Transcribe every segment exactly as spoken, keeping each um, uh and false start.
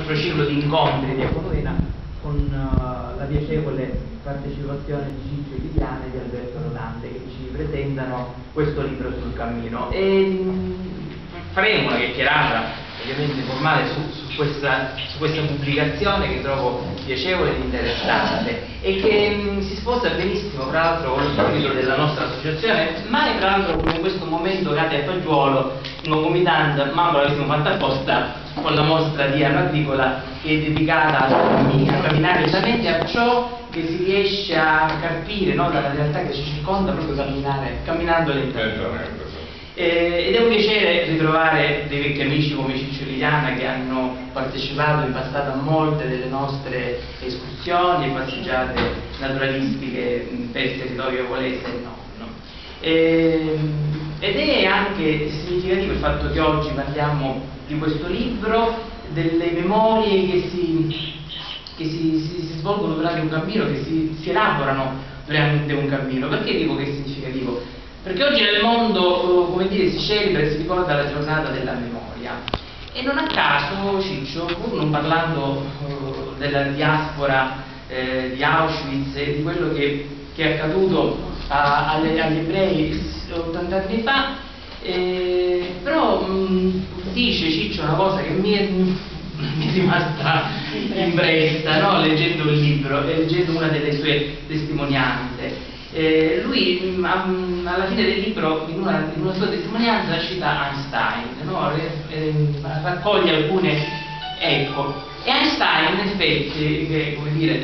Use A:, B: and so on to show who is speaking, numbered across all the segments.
A: nostro ciclo di incontri di Economena con uh, la piacevole partecipazione di Ciccio Liliana e di Alberto Rodante, che ci presentano questo libro sul cammino. E mh, faremo una chiacchierata ovviamente formale su, su, questa, su questa pubblicazione che trovo piacevole ed interessante e che mh, si sposa benissimo tra l'altro con lo spirito della nostra associazione, ma tra l'altro come in questo momento cade a fagiolo concomitante, ma l'avessimo fatta apposta con la mostra di Anno Agricola, che è dedicata a camminare esattamente a ciò che si riesce a capire, no, dalla realtà che ci circonda, proprio camminare, camminando lentamente. Eh, ed è un piacere ritrovare dei vecchi amici come Ciccio Liliana, che hanno partecipato in passato a molte delle nostre escursioni e passeggiate naturalistiche per il territorio volese e no. no. Eh, ed è anche significativo il fatto che oggi parliamo di questo libro, delle memorie che si, che si, si, si svolgono durante un cammino, che si, si elaborano durante un cammino. Perché dico che è significativo? Perché oggi nel mondo, come dire, si celebra e si ricorda la giornata della memoria. E non a caso Ciccio, pur non parlando uh, della diaspora eh, di Auschwitz e di quello che, che è accaduto a, alle, agli ebrei ottanta anni fa, eh, però mh, dice Ciccio una cosa che mi è, mi è rimasta impressa, no? Leggendo il libro e leggendo una delle sue testimonianze. Eh, lui mh, alla fine del libro, in una, in una sua testimonianza, cita Einstein, no? eh, eh, raccoglie alcune, ecco, e Einstein in effetti, che come dire,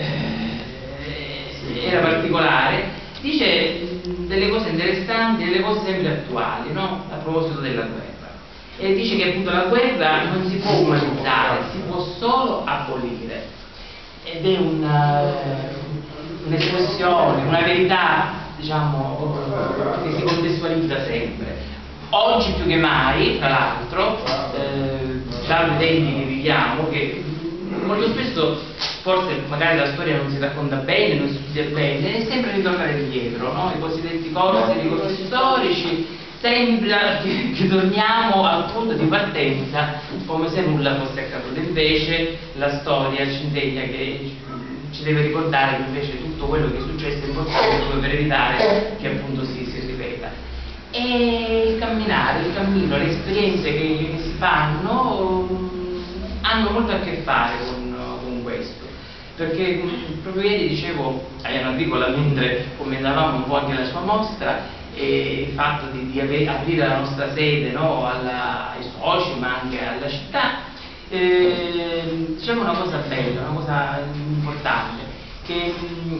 A: eh, era particolare, dice mh, delle cose interessanti, delle cose sempre attuali, no? A proposito della guerra, e dice che appunto la guerra non si può umanizzare, si può solo abolire, ed è una un'espressione, una verità, diciamo, che si contestualizza sempre. Oggi più che mai, tra l'altro, eh, già nei tempi che viviamo, che molto spesso forse magari la storia non si racconta bene, non si studia bene, è sempre ritornare indietro, no? I cosiddetti corsi, i corsi storici, sembra che, che torniamo al punto di partenza come se nulla fosse accaduto. Invece la storia ci insegna che ci deve ricordare che invece tutto quello che è successo è importante per evitare che appunto si, si ripeta. E il camminare, il cammino, le esperienze che, che si fanno um, hanno molto a che fare con, con questo, perché um, proprio ieri dicevo a Anno Agricola, mentre commentavamo un po' anche la sua mostra, e il fatto di, di ave, aprire la nostra sede, no, alla, ai soci ma anche alla città. Eh, diciamo una cosa bella, una cosa importante, che,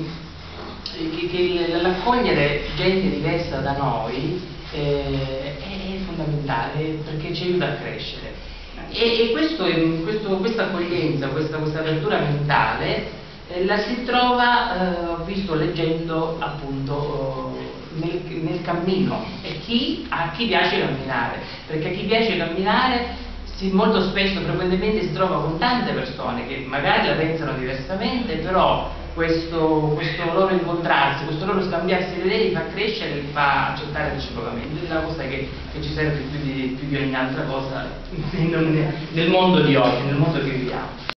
A: che, che l'accogliere gente diversa da noi eh, è fondamentale, perché ci aiuta a crescere. E, e questo, questo, questa accoglienza, questa, questa apertura mentale eh, la si trova, eh, ho visto leggendo appunto nel, nel cammino, e chi, a chi piace camminare, perché a chi piace camminare molto spesso, frequentemente si trova con tante persone che magari la pensano diversamente, però questo, questo loro incontrarsi, questo loro scambiarsi le idee li fa crescere, li fa accettare reciprocamente. È una cosa che, che ci serve più di, più di ogni altra cosa nel mondo di oggi, nel mondo che viviamo.